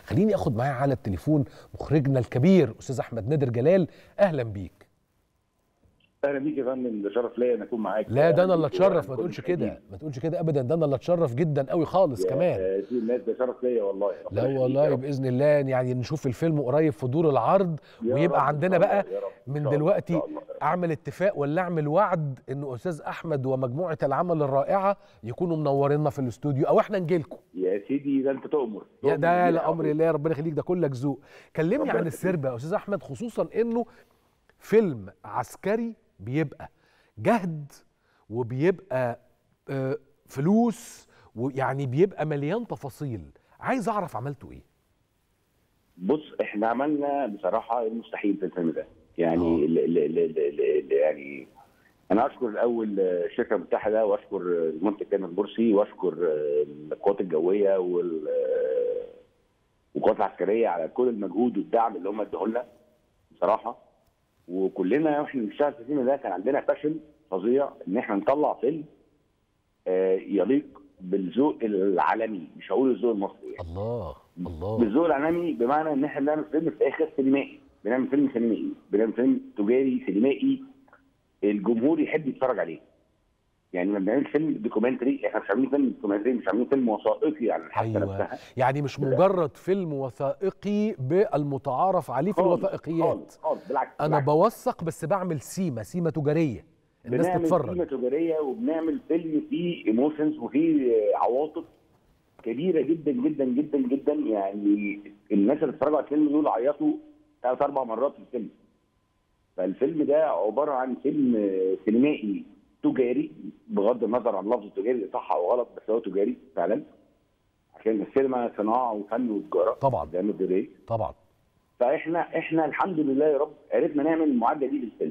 خليني اخد معايا على التليفون مخرجنا الكبير استاذ احمد نادر جلال. اهلا بيك. اهلا بيك يا فندم، ده شرف ليا ان اكون معاك. لا ده انا اللي اتشرف، ما تقولش كده، ما تقولش كده ابدا، ده انا اللي اتشرف جدا قوي خالص كمان. الناس ده شرف ليا والله. لا والله باذن الله يعني نشوف الفيلم قريب في دور العرض، ويبقى عندنا بقى من دلوقتي اعمل اتفاق ولا اعمل وعد انه استاذ احمد ومجموعه العمل الرائعه يكونوا منورينا في الاستوديو او احنا نجي لكم. يا سيدي ده انت تؤمر. يا ده لامر الله، ربنا يخليك، ده كلك ذوق. كلمني عن السربه يا استاذ احمد، خصوصا انه فيلم عسكري بيبقى جهد وبيبقى فلوس ويعني بيبقى مليان تفاصيل. عايز اعرف عملتوا ايه؟ بص احنا عملنا بصراحه المستحيل في الفيلم ده يعني يعني انا اشكر الاول الشركه المتحده، واشكر المنتج كامل مرسي، واشكر القوات الجويه والقوات العسكريه على كل المجهود والدعم اللي هم ادوه لنا بصراحه. وكلنا واحنا بنشتغل في الفيلم ده كان عندنا باشن فظيع ان احنا نطلع فيلم يليق بالذوق العالمي، مش هقول الذوق المصري يعني. الله الله. بالذوق العالمي بمعنى ان احنا بنعمل فيلم في الاخر سينمائي، بنعمل فيلم سينمائي، بنعمل فيلم تجاري سينمائي الجمهور يحب يتفرج عليه. يعني ما بنعملش فيلم دوكيومنتري، احنا مش عاملين فيلم دوكيومنتري، مش عاملين فيلم وثائقي عن الحادثه نفسها. يعني مش مجرد فيلم وثائقي بالمتعارف عليه في الوثائقيات. خالص بالعكس. انا بوثق بس بعمل سيمه تجاريه الناس تتفرج. بنعمل سيمه تجاريه وبنعمل فيلم فيه ايموشنز وفيه عواطف كبيره جدا جدا جدا جدا. يعني الناس اللي اتفرجوا على الفيلم دول عيطوا 3-4 مرات في الفيلم. فالفيلم ده عباره عن فيلم سينمائي تجاري، بغض النظر عن لفظ التجاري صح او غلط، بس هو تجاري فعلا عشان السينما صناعه وفن وتجاره. طبعا ده مدري طبعا. فاحنا الحمد لله يا رب عرفنا نعمل المعادله دي للفيلم،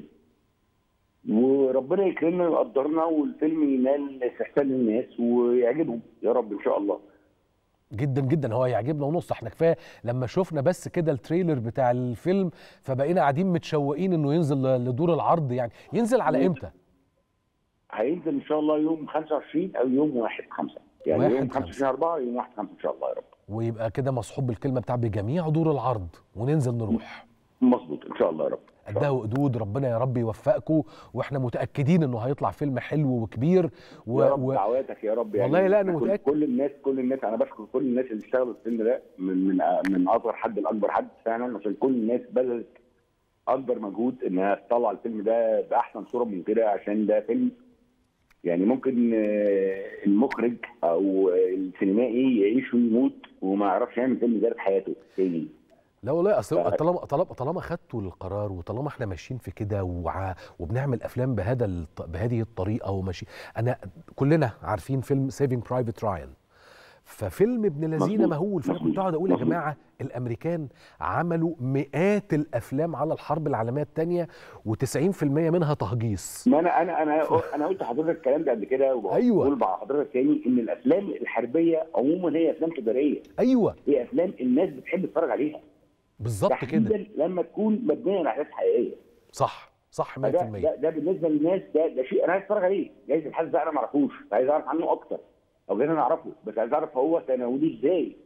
وربنا يكرمنا ويقدرنا والفيلم ينال استحسان الناس ويعجبهم يا رب ان شاء الله. جدا جدا، هو يعجبنا ونص. احنا كفايه لما شفنا بس كده التريلر بتاع الفيلم فبقينا قاعدين متشوقين انه ينزل لدور العرض. يعني ينزل على امتى؟ هينزل ان شاء الله يوم 25 او يوم 1/5، يعني يوم 25/4 يوم 1/5 ان شاء الله يا رب. ويبقى كده مصحوب بالكلمه بتاع بجميع دور العرض وننزل نروح. مظبوط ان شاء الله يا رب. قدها وقدود، ربنا يا رب يوفقكم، واحنا متاكدين انه هيطلع فيلم حلو وكبير يا رب. دعواتك يا رب. يعني والله لا انا متاكد. كل الناس انا بشكر كل الناس اللي اشتغلوا في الفيلم ده من اصغر حد لاكبر حد فعلا، عشان كل الناس بذلت اكبر مجهود انها تطلع الفيلم ده باحسن صوره ممكنه، عشان ده فيلم يعني ممكن المخرج او السينمائي يعيش ويموت وما يعرفش يعمل فيلم ده في حياته تاني. لا والله اصل طالما خدتوا القرار وطالما احنا ماشيين في كده وبنعمل افلام بهذه الطريقه وماشي. انا كلنا عارفين فيلم سيفينج برايفت رايان، ففيلم ابن لذينه مهول. فانا كنت اقعد اقول يا جماعه الامريكان عملوا مئات الافلام على الحرب العالميه الثانيه و90% منها تهجيص. ما انا قلت لحضرتك الكلام ده قبل كده، وبقول مع حضرتك تاني ان الافلام الحربيه عموما هي افلام تجاريه. ايوه هي افلام الناس بتحب تتفرج عليها بالظبط كده، لما تكون مبنيه على احداث حقيقيه. صح 100%. ده بالنسبه للناس ده شيء انا عايز اتفرج عليه. جايز الحدث ده انا ما اعرفوش، عايز اعرف عنه اكتر، او جايز انا اعرفه بس عايز اعرف هو تناوليه ازاي.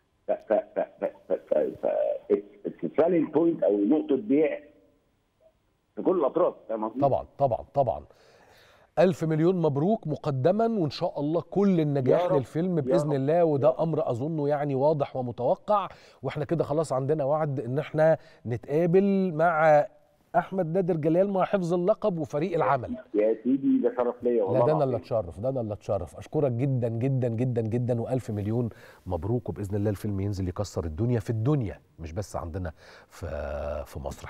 فعلا بوينت او نقطه بيع في كل الاطراف. طبعا. ألف مليون مبروك مقدما، وإن شاء الله كل النجاح للفيلم بإذن الله. وده أمر أظنه يعني واضح ومتوقع. وإحنا كده خلاص عندنا وعد إن إحنا نتقابل مع أحمد نادر جلال مع حفظ اللقب وفريق العمل. يا سيدي ده شرف ليا والله. لا ده أنا اللي أتشرف. أشكرك جدا جدا جدا جدا، وألف مليون مبروك. وبإذن الله الفيلم ينزل يكسر الدنيا في الدنيا، مش بس عندنا في مصر.